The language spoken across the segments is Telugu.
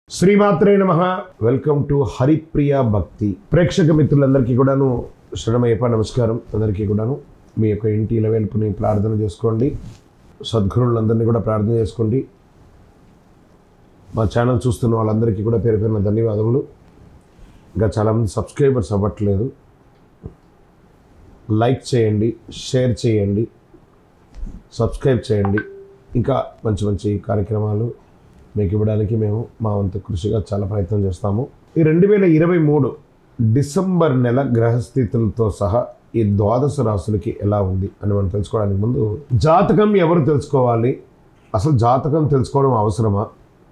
శ్రీమాత్రే నమః. వెల్కమ్ టు హరిప్రియ భక్తి. ప్రేక్షక మిత్రులందరికీ కూడాను శరణమయ్యప్ప నమస్కారం. అందరికీ కూడాను మీ యొక్క ఇంటి ఇలవేల్పుని ప్రార్థన చేసుకోండి. సద్గురువులందరినీ కూడా ప్రార్థన చేసుకోండి. మా ఛానల్ చూస్తున్న వాళ్ళందరికీ కూడా పేరు పేరున ధన్యవాదములు. ఇంకా చాలామంది సబ్స్క్రైబర్స్ అవ్వట్లేదు. లైక్ చేయండి, షేర్ చేయండి, సబ్స్క్రైబ్ చేయండి. ఇంకా మంచి మంచి కార్యక్రమాలు మీకు ఇవ్వడానికి మేము మా వంతు కృషిగా చాలా ప్రయత్నం చేస్తాము. ఈ 2023 డిసెంబర్ నెల గ్రహస్థితులతో సహా ఈ ద్వాదశ రాశులకి ఎలా ఉంది అని మనం తెలుసుకోవడానికి ముందు జాతకం ఎవరు తెలుసుకోవాలి, అసలు జాతకం తెలుసుకోవడం అవసరమా,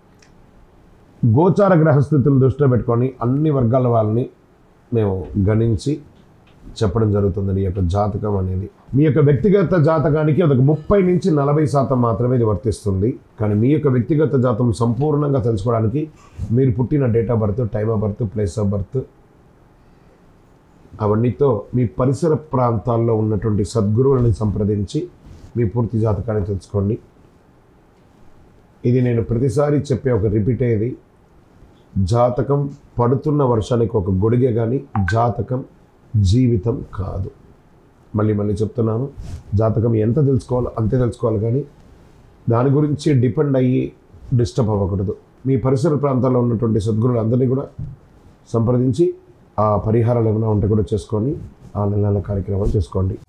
గోచార గ్రహస్థితులను దృష్టిలో పెట్టుకొని అన్ని వర్గాల వాళ్ళని మేము గణించి చెప్పడం జరుగుతుంది. ఈ యొక్క జాతకం అనేది మీ యొక్క వ్యక్తిగత జాతకానికి ఒక 30 నుంచి 40% మాత్రమే ఇది వర్తిస్తుంది. కానీ మీ యొక్క వ్యక్తిగత జాతకం సంపూర్ణంగా తెలుసుకోవడానికి మీరు పుట్టిన date of birth, time of birth, place of birth అవన్నీతో మీ పరిసర ప్రాంతాల్లో ఉన్నటువంటి సద్గురువులని సంప్రదించి మీ పూర్తి జాతకాన్ని తెలుసుకోండి. ఇది నేను ప్రతిసారి చెప్పే ఒక రిపీట్ అయ్యేది. జాతకం పడుతున్న వర్షానికి ఒక గొడుగే కానీ జాతకం జీవితం కాదు. మళ్ళీ చెప్తున్నాను, జాతకం ఎంత తెలుసుకోవాలో అంతే తెలుసుకోవాలి, కానీ దాని గురించి డిపెండ్ అయ్యి డిస్టర్బ్ అవ్వకూడదు. మీ పరిసర ప్రాంతాల్లో ఉన్నటువంటి సద్గురులు అందరినీ కూడా సంప్రదించి ఆ పరిహారాలు ఏమైనా ఉంటే కూడా చేసుకొని ఆ నెల కార్యక్రమాలు చేసుకోండి.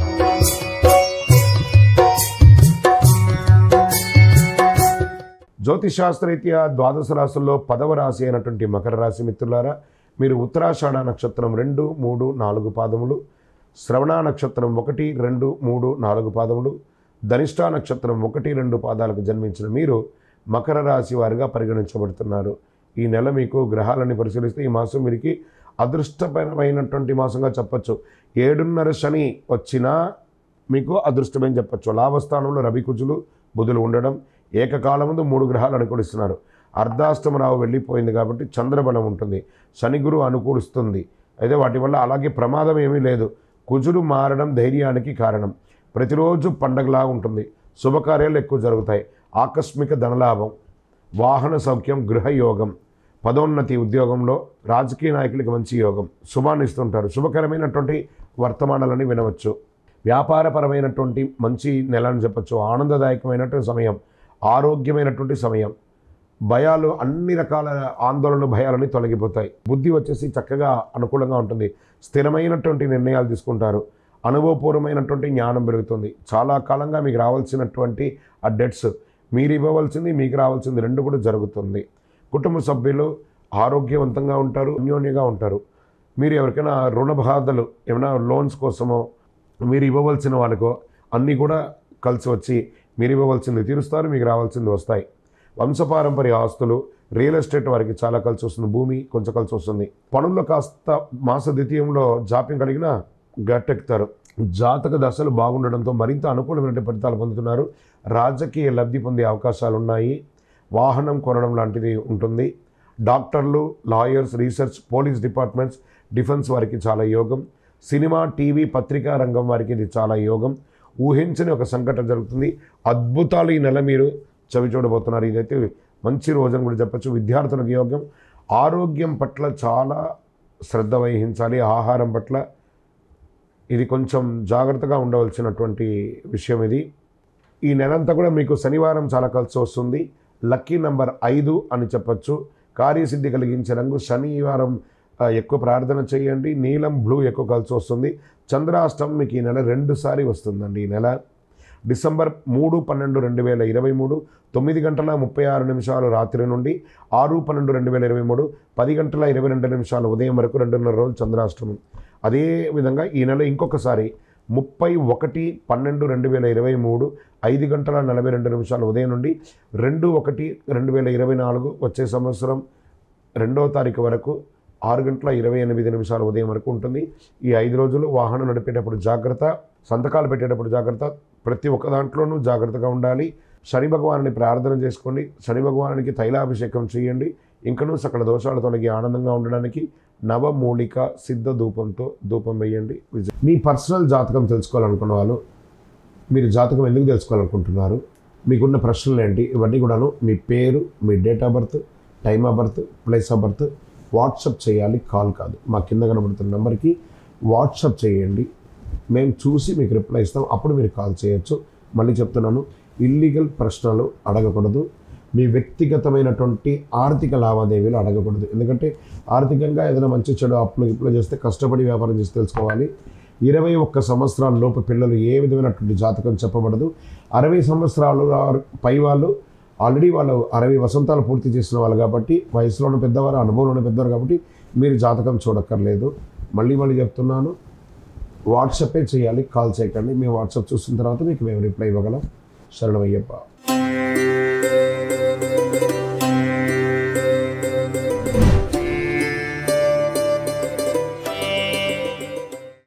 జ్యోతిషాస్త్రరీత్యా ద్వాదశ రాశుల్లో 10వ రాశి అయినటువంటి మకర రాశి మిత్రులారా, మీరు ఉత్తరాషాఢ నక్షత్రం 2, 3, 4 పాదములు, శ్రవణ నక్షత్రం 1, 2, 3, 4 పాదములు, ధనిష్ఠా నక్షత్రం 1, 2 పాదాలకు జన్మించిన మీరు మకర రాశి వారిగా పరిగణించబడుతున్నారు. ఈ నెల మీకు గ్రహాలని పరిశీలిస్తే ఈ మాసం వీరికి అదృష్టమైనటువంటి మాసంగా చెప్పచ్చు. 7.5 శని వచ్చినా మీకు అదృష్టమని చెప్పచ్చు. లాభస్థానంలో రవి, కుజులు, బుధులు ఉండడం, ఏకకాలముందు 3 గ్రహాలు అనుకూలిస్తున్నారు. అర్ధాష్టమ రావు వెళ్ళిపోయింది కాబట్టి చంద్రబలం ఉంటుంది. శని గురు అనుకూలిస్తుంది. అయితే వాటి వల్ల అలాగే ప్రమాదం ఏమీ లేదు. కుజుడు మారడం ధైర్యానికి కారణం. ప్రతిరోజు పండగలా ఉంటుంది. శుభకార్యాలు ఎక్కువ జరుగుతాయి. ఆకస్మిక ధనలాభం, వాహన సౌఖ్యం, గృహయోగం, పదోన్నతి, ఉద్యోగంలో రాజకీయ నాయకులకి మంచి యోగం, శుభాన్ని ఇస్తుంటారు. శుభకరమైనటువంటి వర్తమానాలని వినవచ్చు. వ్యాపారపరమైనటువంటి మంచి నెల అని చెప్పచ్చు. ఆనందదాయకమైనటువంటి సమయం, ఆరోగ్యమైనటువంటి సమయం. భయాలు, అన్ని రకాల ఆందోళనలు, భయాలని తొలగిపోతాయి. బుద్ధి వచ్చేసి చక్కగా అనుకూలంగా ఉంటుంది. స్థిరమైనటువంటి నిర్ణయాలు తీసుకుంటారు. అనుభవపూర్వమైనటువంటి జ్ఞానం పెరుగుతుంది. చాలా కాలంగా మీకు రావాల్సినటువంటి ఆ డెట్స్, మీరు ఇవ్వవలసింది మీకు రావాల్సింది 2 కూడా జరుగుతుంది. కుటుంబ సభ్యులు ఆరోగ్యవంతంగా ఉంటారు, అన్యోన్యంగా ఉంటారు. మీరు ఎవరికైనా రుణ బాధలు, ఏమైనా లోన్స్ కోసమో మీరు ఇవ్వవలసిన వాళ్ళకో అన్నీ కూడా కలిసి వచ్చి మీరు ఇవ్వవలసింది తీరుస్తారు, మీకు రావాల్సింది వస్తాయి. వంశపారంపర్య ఆస్తులు, రియల్ ఎస్టేట్ వారికి చాలా కలిసి వస్తుంది. భూమి కొంచెం కలిసి వస్తుంది. పనుల్లో కాస్త మాస ద్వితీయంలో జాప్యం కలిగిన గట్టెక్కుతారు. జాతక దశలు బాగుండడంతో మరింత అనుకూలమైన ఫలితాలు పొందుతున్నారు. రాజకీయ లబ్ధి పొందే అవకాశాలు ఉన్నాయి. వాహనం కొనడం లాంటిది ఉంటుంది. డాక్టర్లు, lawyers, research, police departments, defence వారికి చాలా యోగం. సినిమా, టీవీ, పత్రికా రంగం వారికి ఇది చాలా యోగం. ఊహించని ఒక సంఘటన జరుగుతుంది. అద్భుతాలు ఈ నెల మీరు చవి చూడబోతున్నారు. ఇదైతే మంచి రోజుని కూడా చెప్పచ్చు. విద్యార్థులకు యోగం. ఆరోగ్యం పట్ల చాలా శ్రద్ధ వహించాలి. ఆహారం పట్ల ఇది కొంచెం జాగ్రత్తగా ఉండవలసినటువంటి విషయం ఇది. ఈ నెలంతా కూడా మీకు శనివారం చాలా కలిసి వస్తుంది. లక్కీ నెంబర్ 5 అని చెప్పచ్చు. కార్యసిద్ధి కలిగించే రంగు శనివారం ఎక్కువ ప్రార్థన చేయండి. నీలం, బ్లూ ఎక్కువ కలిసి వస్తుంది. చంద్రాష్టమం మీకు ఈ నెల 2 సారి వస్తుందండి. ఈ నెల డిసెంబర్ 3, 12, 2023 9:36 రాత్రి నుండి 6, 12, 2023 10:22 ఉదయం వరకు 2.5 రోజులు చంద్రాష్టమం. అదేవిధంగా ఈ నెల ఇంకొకసారి 31, 12, 2023 5:42 ఉదయం నుండి 2, 1, 2024 వచ్చే సంవత్సరం 2వ తారీఖు వరకు 6:28 ఉదయం వరకు ఉంటుంది. ఈ 5 రోజులు వాహనం నడిపేటప్పుడు జాగ్రత్త, సంతకాలు పెట్టేటప్పుడు జాగ్రత్త, ప్రతి ఒక్క దాంట్లోనూ జాగ్రత్తగా ఉండాలి. శని భగవానుని ప్రార్థన చేసుకోండి. శని భగవానునికి తైలాభిషేకం చేయండి. ఇంకనూ సకల దోషాలు తొలగి ఆనందంగా ఉండడానికి నవమూలిక సిద్ధ ధూపంతో ధూపం వేయండి. మీ పర్సనల్ జాతకం తెలుసుకోవాలనుకున్న వాళ్ళు, మీరు జాతకం ఎందుకు తెలుసుకోవాలనుకుంటున్నారు, మీకున్న ప్రశ్నలు ఏంటి, ఇవన్నీ కూడాను మీ పేరు, మీ date of birth, time of birth, place of birth WhatsApp చేయాలి, కాల్ కాదు. మా కింద కనబడుతున్న నెంబర్కి వాట్సప్ చేయండి, మేము చూసి మీకు రిప్లై ఇస్తాం, అప్పుడు మీరు కాల్ చేయొచ్చు. మళ్ళీ చెప్తున్నాను, ఇల్లీగల్ ప్రశ్నలు అడగకూడదు, మీ వ్యక్తిగతమైనటువంటి ఆర్థిక లావాదేవీలు అడగకూడదు. ఎందుకంటే ఆర్థికంగా ఏదైనా మంచి చెడు అప్పులు చేస్తే కష్టపడి వ్యాపారం చేసి తెలుసుకోవాలి. 21 సంవత్సరాల లోపు పిల్లలు ఏ విధమైనటువంటి జాతకం చెప్పబడదు. 60 సంవత్సరాలు పై వాళ్ళు ఆల్రెడీ వాళ్ళు 60 వసంతాలు పూర్తి చేసిన వాళ్ళు కాబట్టి, వయసులోనే పెద్దవారు, అనుభవంలోనే పెద్దవారు కాబట్టి మీరు జాతకం చూడక్కర్లేదు. మళ్ళీ చెప్తున్నాను, వాట్సాపే చేయాలి, కాల్ చేయకండి. మేము వాట్సాప్ చూసిన తర్వాత మీకు మేము రిప్లై ఇవ్వగలం. శరణమయ్యప్ప.